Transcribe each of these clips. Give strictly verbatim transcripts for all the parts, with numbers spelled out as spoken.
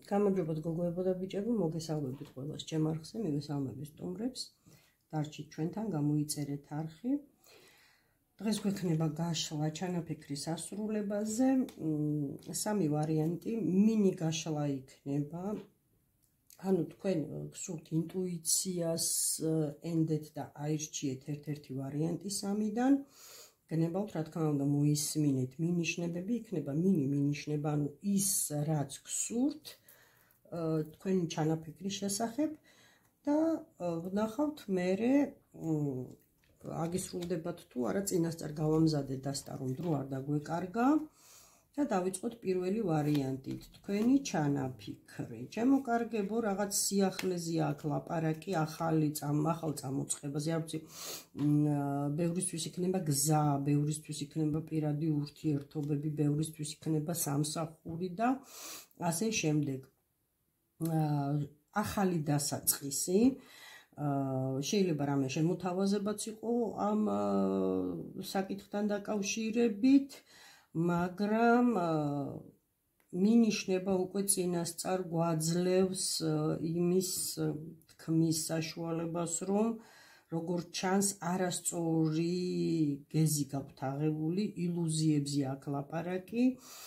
გამარჯობათ გოგოებო და ბიჭებო, მოგესალმებით ყველას ჩემ არხზე, მივესალმებით სტუმრებს. დარჩით ჩვენთან, გამოიწერეთ არხი. დღეს გვექნება გაშლა ჩანაფიქრის ასრულებაზე. სამი ვარიანტი, მინი გაშლა იქნება. ანუ თქვენ გსურთ ინტუიციას ენდეთ და აირჩიეთ ერთ-ერთი ვარიანტი სამიდან. გნებავთ, რა თქმა უნდა, მოისმინეთ მინიშნებები, იქნება მინი მინიშნება, ანუ ის რაც გსურთ თქვენი ჩანაფიქრის შესახებ და ვნახავთ მერე აგისრულდებათ თუ არა, წინასწარ გავამზადეთ დასტა რომ დრო არ დაგვეკარგა და დავიწყოთ პირველი ვარიანტით, თქვენი ჩანაფიქრი. ჩემოკარგებო, რაღაც სიახლეზეა აქ ლაპარაკი, ახალი წამ, ახალ წამოწყებაზე, არ ვიცი, ბევრისთვის იქნება გზა, ბევრისთვის იქნება პირადი ურთიერთობები, ბევრისთვის იქნება სამსახური და ასე შემდეგ. ახალი დასაწყისი, შეიძლება რამე შემოთავაზებაც იყო ამ საკითხთან დაკავშირებით, მაგრამ მინიშნება უკვე წინასწარ გვაძლევს იმის თქმის საშუალებას, რომ როგორც ჩანს არასწორი გეზი გაქვთ აღებული, ილუზიებზე აქ ლაპარაკი,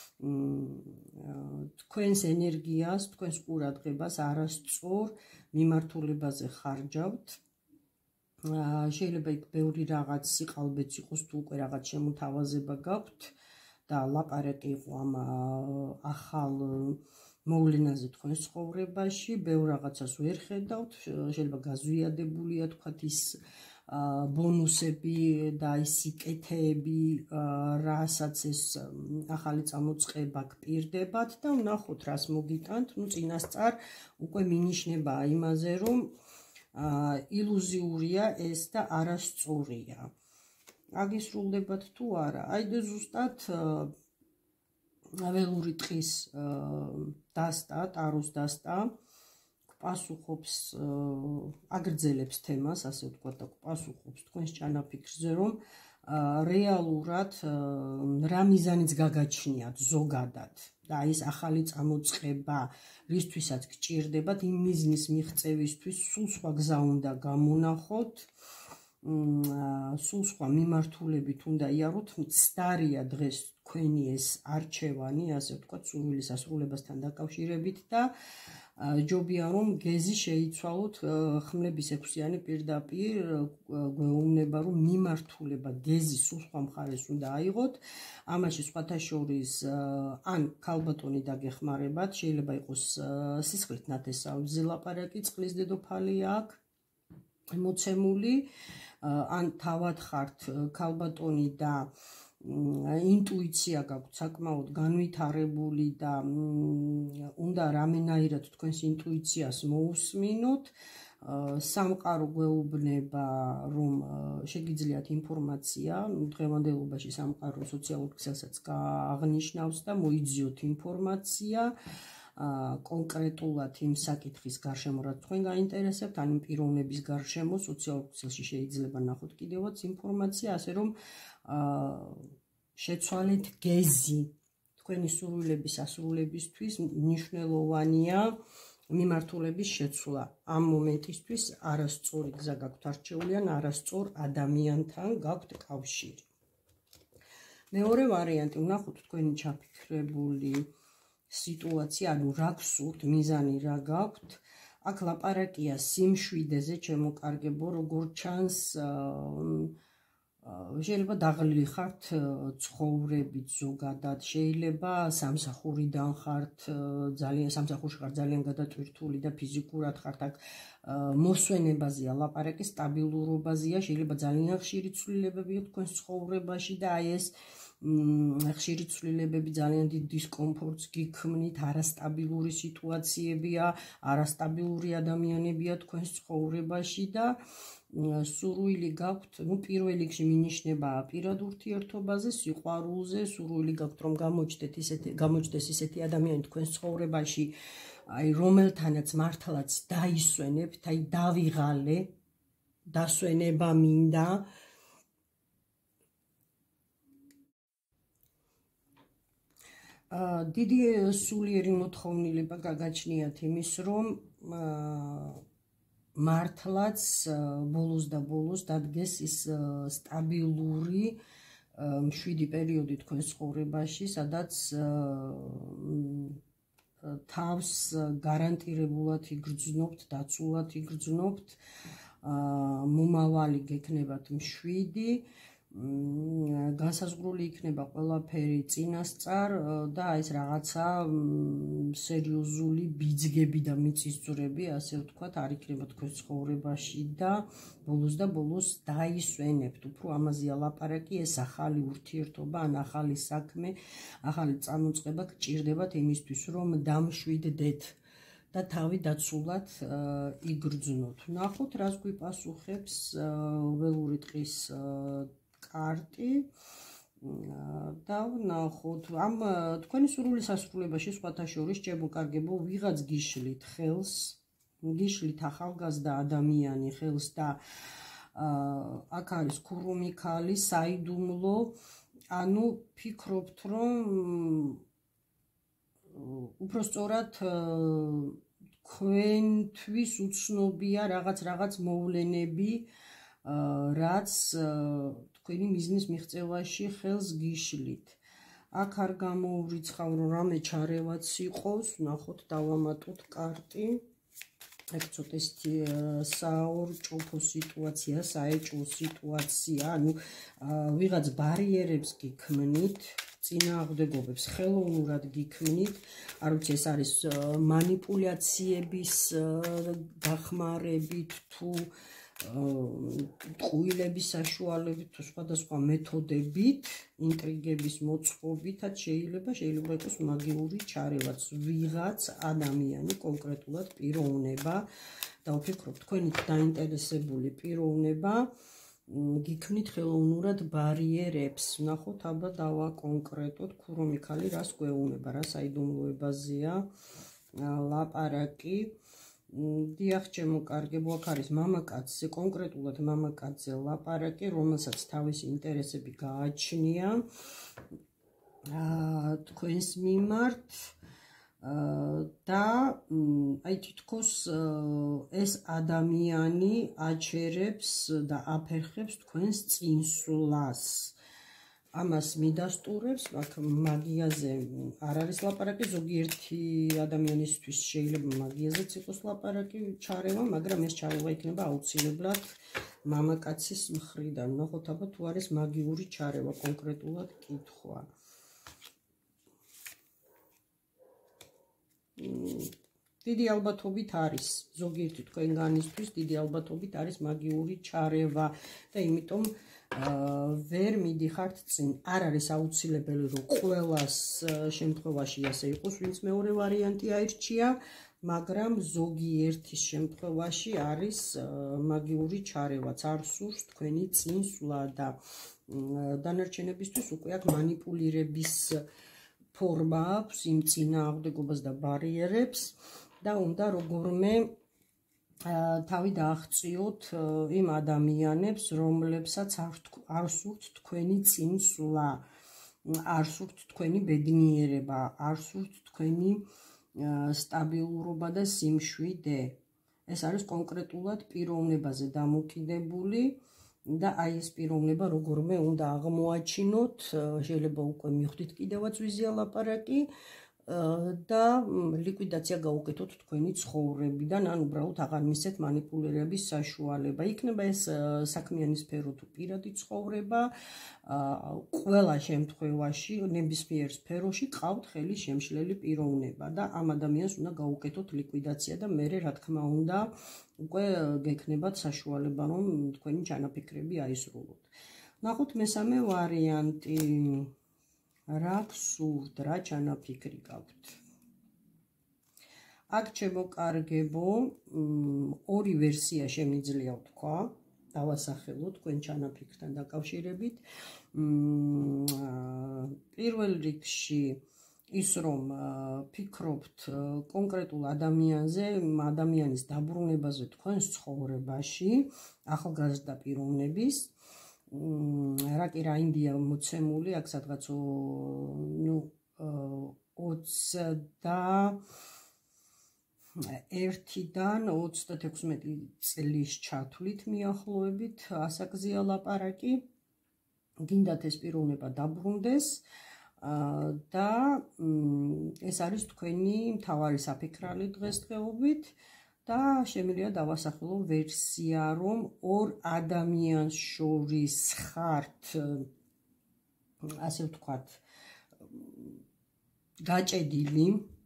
თქვენს ენერგიას, თქვენს ყურადღებას არასწორ მიმართულებაზე ხარჯავთ. შეიძლება იქ ბევრი რაღაც სიყალბეც იყოს, თუ უკვე რაღაც შემოთავაზება გაქვთ და ლაპარაკი იყო ამ ახალ მოვლენაზე თქვენს ცხოვრებაში, ბევრ რაღაცას ვერ ხედავთ, შეიძლება გაზვიადებულია თქვათ ის ბონუსები და ის სიკეთეები, რასაც ეს ახალი წამოწყება გპირდებათ და ვნახოთ, რას მოგიტანთ. ნუ წინასწარ უკვე მინიშნებაა იმაზე, რომ ილუზიურია ეს და არასწორია. აგისრულდებათ თუ არა? აი და ზუსტად ველური ტყის დასტა, ტაროს დასტა პასუხობს, აგრძელებს თემას, ასე ვთქვათ, და პასუხობს თქვენს ჩანაფიქრზე, რომ რეალურად რა მიზანიც გაგაჩნიათ ზოგადად და ის ახალი წამოწყება, რისთვისაც გჭირდებათ, იმ მიზნის მიღწევისთვის სულ სხვა გზა უნდა გამონახოთ, სულ სხვა მიმართულებით უნდა იაროთ. მცდარია დღეს თქვენი ეს არჩევანი, ასე ვთქვათ, სურვილის ასრულებასთან დაკავშირებით და ჯობია რომ გეზი შეიცვალოთ ხმლების ექვსიანი პირდაპირ გვეუბნება რომ მიმართულება გეზი სულ სხვა მხარეს უნდა აიღოთ. ამაში სხვათა შორის ან ქალბატონი დაგეხმარებათ, შეიძლება იყოს სისხლით ნათესავებზე ლაპარაკი, წყლის დედოფალია აქ მოცემული, ან თავად ხართ ქალბატონი და ინტუიცია გაქვთ საკმაოდ განვითარებული და უნდა რამენაირად თქვენს ინტუიციას მოусმინოთ. სამყარო გვეუბნება, რომ შეგიძლიათ ინფორმაცია, დღევანდელობაში სამყარო სოციალურ ქსელსაც აღნიშნავს და მოიძიოთ ინფორმაცია კონკრეტულად იმ საკითხის გარშემო, რაც თქვენ გაინტერესებთ, ან იმ პიროვნების გარშემო, სოციალურ ქსელში შეიძლება ნახოთ კიდევაც ინფორმაცია, ასე რომ შეცვალეთ გეზი თქვენი სურვილების ასრულებისთვის მნიშვნელოვანია მიმართულების შეცვლა. ამ მომენტისთვის არასწორი გზა გაქვთ არჩეული, ან არასწორ ადამიანთან გაქვთ კავშირი. მეორე ვარიანტი, ვნახოთ თქვენი ჩაფიქრებული სიტუაცია, ანუ რა გსურთ, მიზანი რა გაქვთ. აქ ლაპარაკია სიმშვიდეზე, ჩემოკარგებო, როგორც ჩანს, შეიძლება დაღლილი ხართ ცხოვრებით ზოგადად, შეიძლება სამსახურიდან ხართ, ძალიან სამსახურში ხართ ძალიან გადატვირთული და ფიზიკურად ხართ, აქ მოსვენებაზეა ლაპარაკი, სტაბილურობაზეა, შეიძლება ძალიან ხშირი ცვლილებები თქვენს ცხოვრებაში და აი ეს ხშირი ცვლილებები ძალიან დიდ დისკომფორტს გიქმნით, არასტაბილური სიტუაციებია, არასტაბილური ადამიანებია თქვენს ცხოვრებაში და სურვილი გაქვთ, ну პირველ რიგში მინიშნება პირად ურთიერთობაზე, სიყვარულზე, სურვილი გაქვთ რომ გამოჩნდეთ ისეთი, გამოჩნდეს ისეთი ადამიანი თქვენს ცხოვრებაში, აი რომელთანაც მართლაც დაისვენებთ, აი დავიღალე, დასვენება მინდა. დიდი სულიერი მოთხოვნილება გაგაჩნიათ იმის, რომ მართლაც ბოლოს და ბოლოს დადგეს ის სტაბილური მშვიდი პერიოდი თქვენს ცხოვრებაში, სადაც თავს გარანტირებულად იგრძნობთ, დაცულად იგრძნობთ, მომავალი გექნებათ მშვიდი, განსაზღვრული იქნება ყველაფერი წინასწარ და ეს რაღაცა სერიოზული ბიძგები და მიწისძვრები, ასე ვთქვათ, არ იქნება თქვენს ცხოვრებაში და ბოლოს და ბოლოს დაისვენებთ. უფრო ამაზეა ლაპარაკი, ეს ახალი ურთიერთობა, ან ახალი საქმე, ახალი წამოწყება გჭირდებათ იმისთვის, რომ დამშვიდდეთ და თავი დაცულად იგრძნოთ. ნახოთ, რას გვიპასუხებს ველური ტყის კარტი და ვნახოთ. ამ თქვენი სურვილის ასრულებაში სხვათა შორის შემოკარგებო ვიღაც გიშლით ხელს, გიშლით ახალგაზრდა ადამიანი ხელს და აქ არის ქურუმი ქალი, საიდუმლო, ანუ ფიქრობთ, რომ უпростоრად თქვენთვის უცნობია რაღაც რაღაც მოვლენები, რაც თქვენი მიზნის მიღწევაში ხელს გიშლით. აქ არ გამოურიცხავ, რომ რამე ჩარევაც იყოს, ნახოთ, დავამატოთ კარტი. აქ ცოტა საორჭოფო სიტუაცია, საეჭვო სიტუაცია, ანუ ვიღაც ბარიერებს გიქმნით, წინააღმდეგობებს ხელოვნურად გიქმნით, არ ვიცი, ეს არის მანიპულაციების დახმარებით თუ ტყუილების საშუალებით თუ სხვადასხვა მეთოდებით, ინტრიგების მოწყობითაც შეიძლება, შეიძლება იყოს მაგიური ჩარევაც, ვიღაც ადამიანი, კონკრეტულად პიროვნება, და ვფიქრობ, თქვენით დაინტერესებული პიროვნება გიქმნით ხელოვნურად ბარიერებს. ნახოთ, აბა დავაკონკრეტოთ, ქურუმი ქალი რას გვეუბნება, რა საიდუმლოებაზეა ლაპარაკი. დიახ, შემოკარგებო, აქ არის მამაკაცზე, კონკრეტულად მამაკაცზე ლაპარაკი, რომელსაც თავისი ინტერესები გააჩნია თქვენს მიმართ და აი თითქოს ეს ადამიანი აჩერებს და აფერხებს თქვენს წინსვლას. ამას მიდასტურებს, აქ მაგიაზე არ არის ლაპარაკი, ზოგიერთი ადამიანისთვის შეიძლება მაგიაზეც იყოს ლაპარაკი, ჩარევა, მაგრამ ეს ჩარევა იქნება აუცილებლად მამაკაცის მხრიდან. ნახოთ, აბა თუ არის მაგიური ჩარევა, კონკრეტულად კითხვა. დიდი ალბათობით არის, ზოგიერთი თქვენგანისთვის დიდი ალბათობით არის მაგიური ჩარევა და იმიტომ ვერ მიდიხართ წინ. არ არის აუცილებელი, რომ ყველას შემთხვევაში ასე იყოს, ვინც მეორე ვარიანტი აირჩია, მაგრამ ზოგიერთის შემთხვევაში არის მაგიური ჩარევაც, არ სურს თქვენი წინსვლა და დანარჩენებისთვის უკვე აქ მანიპულირების ფორმა აქვს იმ წინააღმდეგობას და ბარიერებს და უნდა როგორმე თავი დააღწიოთ იმ ადამიანებს, რომლებსაც არ სურთ თქვენი წინსვლა, არ სურთ თქვენი ბედნიერება, არ სურთ თქვენი სტაბილურობა და სიმშვიდე. ეს არის კონკრეტულად პიროვნებაზე დამოკიდებული და აი ეს პიროვნება როგორმე უნდა აღმოაჩინოთ, შეიძლება უკვე მიხვდით კიდევაც ვიზია ლაპარაკი და ლიკვიდაცია გაუკეთოთ თქვენი ცხოვრებიდან, ან უბრალოდ აღარ მისცეთ მანიპულირების საშუალება. იქნება ეს საქმიანი სფერო თუ პირადი ცხოვრება, ყველა შემთხვევაში, ნებისმიერ სფეროში ყავთ ხელი შემშლელი პიროვნება და ამ ადამიანს უნდა გაუკეთოთ ლიკვიდაცია და მერე, რა თქმა უნდა, უკვე გექნებათ საშუალება, რომ თქვენი ჩანაფიქრები აისრულოთ. ნახოთ მესამე ვარიანტი. რა გსურთ, რა ჩანაფიქრი გაქვთ? აქ შემოკარგებო, ორი ვერსია შემიძლია ვთქვა, დავასახელოთ თქვენ ჩანაფიქრთან დაკავშირებით. პირველ რიგში ის, რომ ფიქრობთ კონკრეტულ ადამიანზე, ადამიანის დაბრუნებაზე თქვენს ცხოვრებაში, ახალგაზრდა პიროვნების, რა კი რა ინდია მოცემული, აქ სადღაც ნუ ოცდაერთიდან ოცდათექვსმეტი წლის ჩათვლით მიახლოებით ასაკზეა ლაპარაკი. გინდათ ეს პიროვნება დაბრუნდეს და ეს არის თქვენი მთავარი საფიქრალი დღესდღეობით და შემიძლია დავასახელო ვერსია, რომ ორ ადამიანს შორის ხართ, ასე ვთქვათ, გაჭედილი,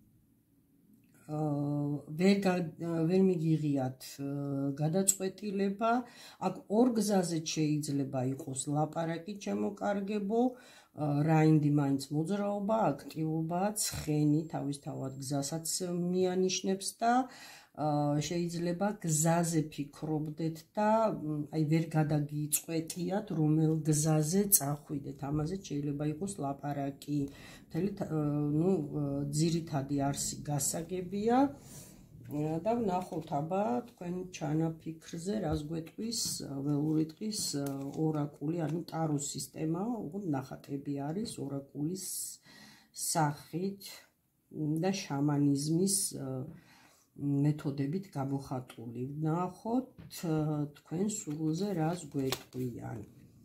ვერ ვერ მიგიღიათ გადაწყვეტილება. აქ ორ გზაზე შეიძლება იყოს ლაპარაკი, ჩემოკარგებო, რაინდი მაინც მოძრაობა, აქტივობა, ცხენი თავისთავად გზასაც მიანიშნებს და შეიძლება გზაზე ფიქრობდეთ და აი ვერ გადაგიწყვეტიათ, რომელ გზაზე წახვიდეთ. ამაზე შეიძლება იყოს ლაპარაკი. მთელი ნუ ძირითადი არსი გასაგებია და ვნახოთ აბა თქვენ ჩანაფიქრზე რას გვეტყვის ველური ტყის ორაკული, ანუ ტაროს სისტემა, უბრალოდ ნახატები არის ორაკულის სახით და შამანიზმის მეთოდებით გამოხატული. ვნახოთ თქვენ სულზე რას გვეტყვიან.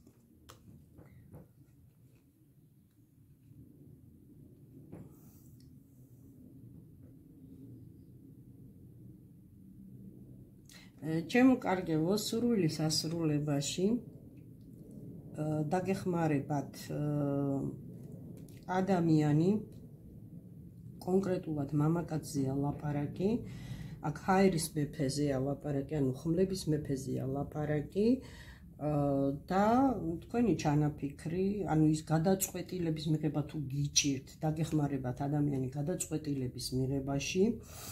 ჩემოკარგებო, სურვილის ასრულებაში დაგეხმარებათ ადამიანი, კონკრეტულად მამაკაცზეა ლაპარაკი, აქ ჰაერის მეფეზეა ლაპარაკი, ანუ ხმლების მეფეზეა ლაპარაკი და თქვენი ჩანაფიქრი, ანუ ის გადაწყვეტილების მიღება თუ გიჭირთ, დაგეხმარებათ ადამიანი გადაწყვეტილების მიღებაში,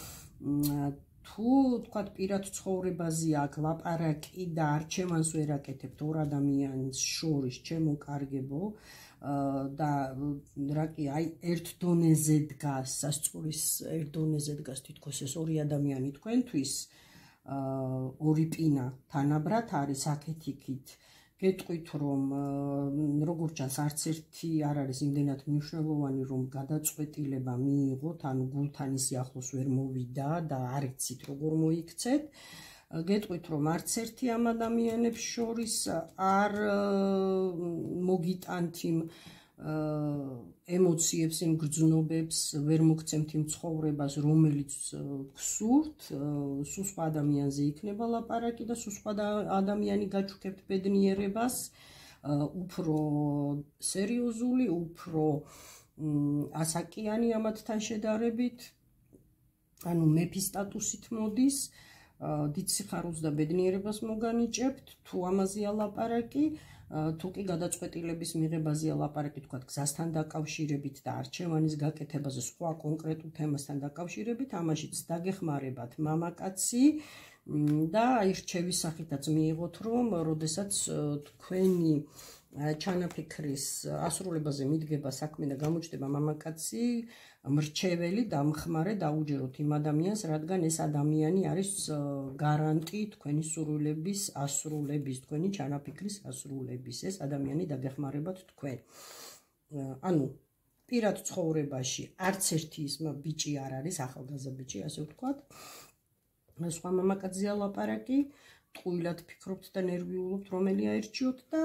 თუ თქვათ პირად ცხოვრებაზე აქ ლაპარაკი და არჩევანს ვერ აკეთებთ ორ ადამიანის შორის, ჩემოკარგებო, და რა კი აი ერთ დონეზე დგას, სასწურის ერთ დონეზე დგას თითქოს ეს ორი ადამიანი თქვენთვის, ორი პინა თანაბრად არის აქეთ-იქით. გეტყვით, რომ როგორც ჩანს არც ერთი არ არის იმდენად მნიშვნელოვანი, რომ გადაწყვეტილება მიიღოთ, ანუ გულთან ისი ახლოს ვერ მოვიდა და არ იცით როგორ მოიქცეთ. გეტყვით, რომ არც ერთი ამ ადამიანებს შორის არ მოგიტანთ იმ ემოციებს, იმ გრძნობებს, ვერ მოგცემთ იმ ცხოვრებას, რომელიც გსურთ, სულ სხვა ადამიანზე იქნება ლაპარაკი და სულ სხვა ადამიანი გაჩუქებთ ბედნიერებას, უფრო სერიოზული, უფრო ასაკიანი ამათთან შედარებით, ანუ მეფის სტატუსით მოდის, დიდ სიხარულს და ბედნიერებას მოგანიჭებთ, თუ ამაზეა ლაპარაკი, თუ კი გადაწყვეტილების მიღებაზეა ლაპარაკი, თქვათ გზასთან დაკავშირებით და არჩევანის გაკეთებაზე, სხვა კონკრეტულ თემასთან დაკავშირებით, ამაშიც დაგეხმარებათ მამაკაცი და აი რჩევის სახითაც მიიღოთ, რომ როდესაც თქვენი ჩანაფიქრის ასრულებაზე მიდგება საქმე და გამოჩნდება მამაკაცი, მრჩეველი, დამხმარე დაუჯეროთ იმ ადამიანს, რადგან ეს ადამიანი არის გარანტი თქვენი სურვილების ასრულების, თქვენი ჩანაფიქრის ასრულების. ეს ადამიანი დაგეხმარებათ თქვენ. ანუ პირად ცხოვრებაში არც ერთი ის ბიჭი არ არის, ახალგაზრდა ბიჭი, ასე ვთქვათ. სხვა მამაკაცზეა ლაპარაკი, ტყუილად ფიქრობთ და ნერვიულობთ, რომელი აირჩიოთ და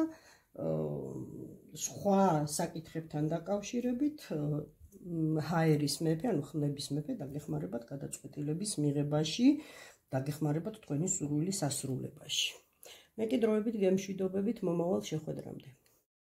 სხვა საკითხებთან დაკავშირებით ჰაერის მეფე, ანუ ხმლების მეფე დაგეხმარებათ გადაწყვეტილების მიღებაში, დაგეხმარებათ თქვენი სურვილის ასრულებაში. მე კი დროებით გემშვიდობებით მომავალ შეხვედრამდე.